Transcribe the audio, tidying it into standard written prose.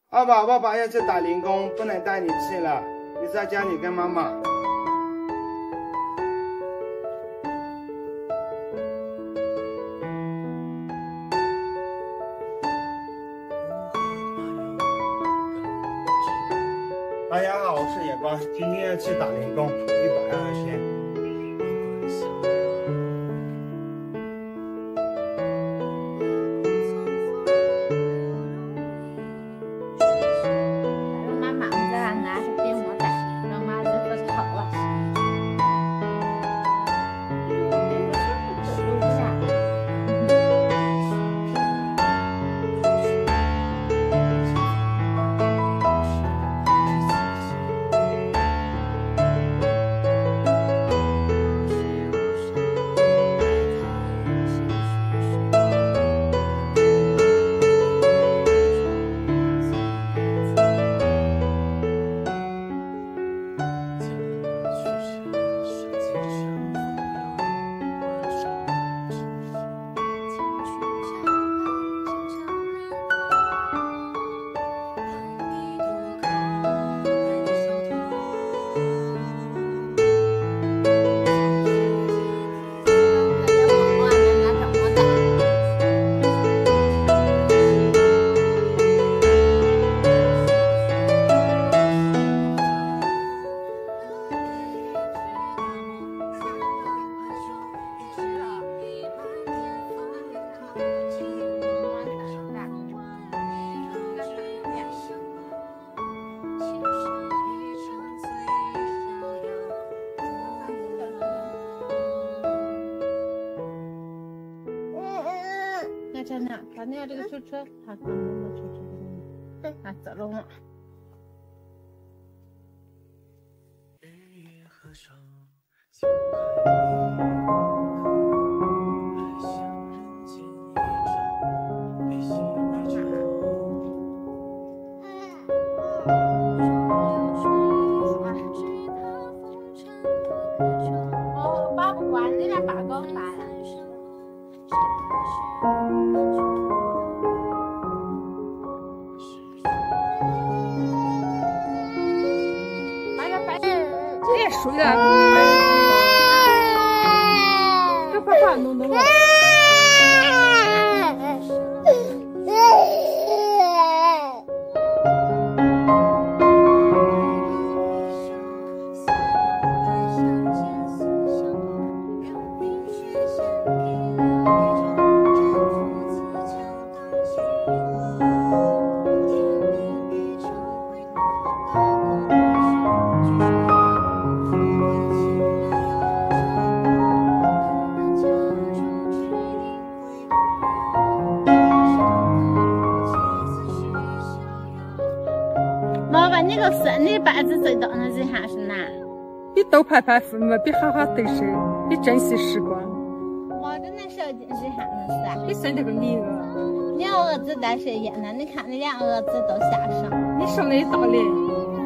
二宝，爸爸要去打零工，不能带你去了，你在家里跟妈妈。大家好，我是野光，今天要去打零工，120天。 真的，把那样这个车车，他刚弄的车车给你，啊，走了嘛。哦，把不关，那边把高发了。 这也属于啊！这快快弄弄了。妈妈，那个生的摆子最到那这还是难。 你多拍拍父母，别好好对手，你珍惜时光。 我的那手机是还能是。 你生了个女儿， 两儿子在学业呢，你看你两儿子都下生。 你生了一大脸。